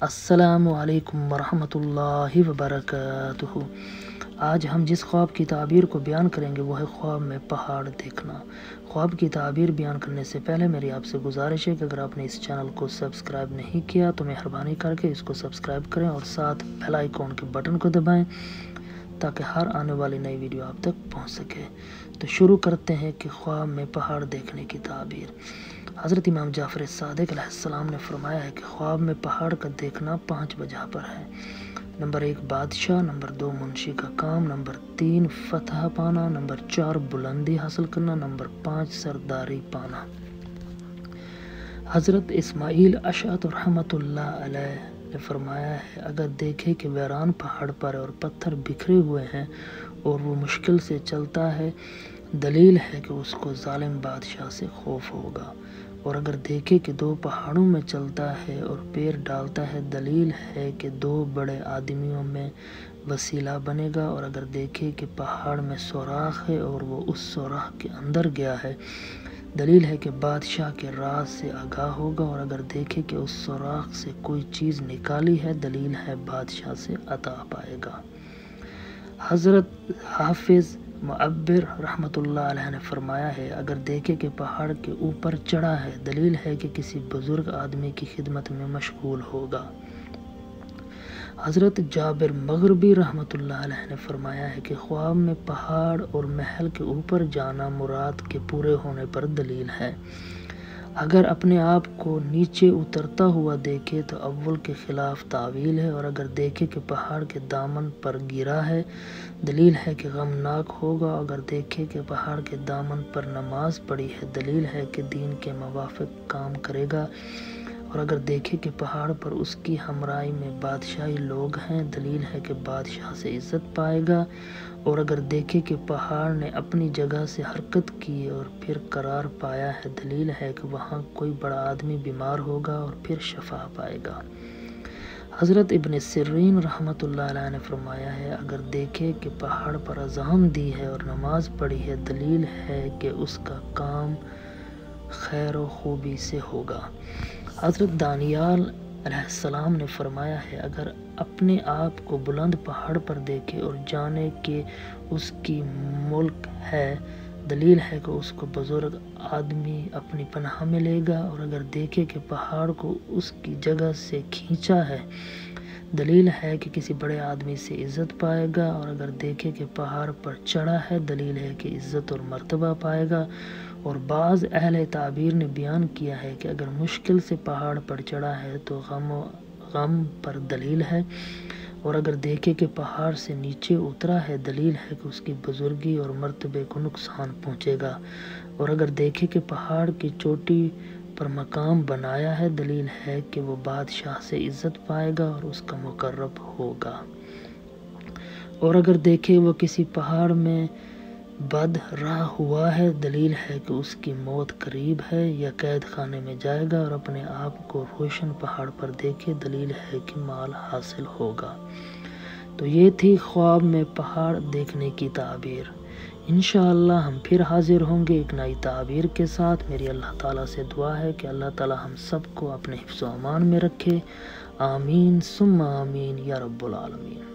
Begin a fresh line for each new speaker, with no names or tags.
السلام علیکم ورحمۃ اللہ وبرکاتہ۔ آج ہم جس خواب کی تعبیر کو بیان کریں گے وہ ہے خواب میں پہاڑ دیکھنا۔ خواب کی تعبیر بیان کرنے سے پہلے میری آپ سے گزارش ہے کہ اگر آپ نے اس چینل کو سبسکرائب نہیں کیا تو مہربانی کر کے اس کو سبسکرائب کریں اور ساتھ بیل آئیکن کے بٹن کو دبائیں تاکہ ہر آنے والی نئی ویڈیو آپ تک پہنچ سکے۔ تو شروع کرتے ہیں کہ خواب میں پہاڑ دیکھنے کی تعبیر۔ حضرت امام جعفر صادق علیہ السلام نے فرمایا ہے کہ خواب میں پہاڑ کا دیکھنا 5 وجہ پر ہے۔ نمبر 1 بادشاہ، نمبر 2 منشی کا کام، نمبر 3 فتح پانا، نمبر 4 بلندی حاصل کرنا، نمبر 5 سرداری پانا۔ حضرت اسماعیل اشعث رحمۃ اللہ علیہ نے فرمایا ہے اگر دیکھے کہ ویران پہاڑ پر اور پتھر بکھرے ہوئے ہیں اور وہ مشکل سے چلتا ہے، دلیل ہے کہ اس کو ظالم بادشاہ سے خوف ہوگا، اور اگر دیکھے کہ 2 پہاڑوں میں چلتا ہے اور پیر ڈالتا ہے، دلیل ہے کہ 2 بڑے آدمیوں میں وسیلہ بنے گا، اور اگر دیکھے کہ پہاڑ میں سوراخ ہے اور وہ اس سوراخ کے اندر گیا ہے، دلیل ہے کہ بادشاہ کے راز سے آگاہ ہوگا، اور اگر دیکھے کہ اس سوراخ سے کوئی چیز نکالی ہے، دلیل ہے بادشاہ سے عطا پائے گا۔ حضرت حافظ معبر رحمۃ اللہ علیہ نے فرمایا ہے اگر دیکھے کہ پہاڑ کے اوپر چڑھا ہے، دلیل ہے کہ کسی بزرگ آدمی کی خدمت میں مشغول ہوگا۔ حضرت جابر مغربی رحمۃ اللہ علیہ نے فرمایا ہے کہ خواب میں پہاڑ اور محل کے اوپر جانا مراد کے پورے ہونے پر دلیل ہے۔ اگر اپنے آپ کو نیچے اترتا ہوا دیکھے تو اول کے خلاف تعویل ہے، اور اگر دیکھے کہ پہاڑ کے دامن پر گرا ہے، دلیل ہے کہ غمناک ہوگا، اگر دیکھے کہ پہاڑ کے دامن پر نماز پڑھی ہے، دلیل ہے کہ دین کے موافق کام کرے گا، اور اگر دیکھے کہ پہاڑ پر اس کی ہمراہی میں بادشاہی لوگ ہیں، دلیل ہے کہ بادشاہ سے عزت پائے گا، اور اگر دیکھے کہ پہاڑ نے اپنی جگہ سے حرکت کی اور پھر قرار پایا ہے، دلیل ہے کہ وہاں کوئی بڑا آدمی بیمار ہوگا اور پھر شفا پائے گا۔ حضرت ابن سیرین رحمۃ اللہ علیہ نے فرمایا ہے اگر دیکھے کہ پہاڑ پر اذان دی ہے اور نماز پڑھی ہے، دلیل ہے کہ اس کا کام خیر و خوبی سے ہوگا۔ حضرت دانیال علیہ السلام نے فرمایا ہے اگر اپنے آپ کو بلند پہاڑ پر دیکھے اور جانے کہ اس کی ملک ہے، دلیل ہے کہ اس کو بزرگ آدمی اپنی پناہ میں لے گا، اور اگر دیکھے کہ پہاڑ کو اس کی جگہ سے کھینچا ہے، دلیل ہے کہ کسی بڑے آدمی سے عزت پائے گا، اور اگر دیکھے کہ پہاڑ پر چڑھا ہے، دلیل ہے کہ عزت اور مرتبہ پائے گا۔ اور بعض اہل تعبیر نے بیان کیا ہے کہ اگر مشکل سے پہاڑ پر چڑھا ہے تو غم پر دلیل ہے، اور اگر دیکھے کہ پہاڑ سے نیچے اترا ہے، دلیل ہے کہ اس کی بزرگی اور مرتبے کو نقصان پہنچے گا، اور اگر دیکھے کہ پہاڑ کی چوٹی پر مقام بنایا ہے، دلیل ہے کہ وہ بادشاہ سے عزت پائے گا اور اس کا مقرب ہوگا، اور اگر دیکھے وہ کسی پہاڑ میں بد راہ ہوا ہے، دلیل ہے کہ اس کی موت قریب ہے یا قید خانے میں جائے گا، اور اپنے آپ کو روشن پہاڑ پر دیکھے، دلیل ہے کہ مال حاصل ہوگا۔ تو یہ تھی خواب میں پہاڑ دیکھنے کی تعبیر۔ انشاءاللہ ہم پھر حاضر ہوں گے ایک نئی تعبیر کے ساتھ۔ میری اللہ تعالیٰ سے دعا ہے کہ اللہ تعالیٰ ہم سب کو اپنے حفظ و امان میں رکھے۔ آمین ثم آمین یا رب العالمین۔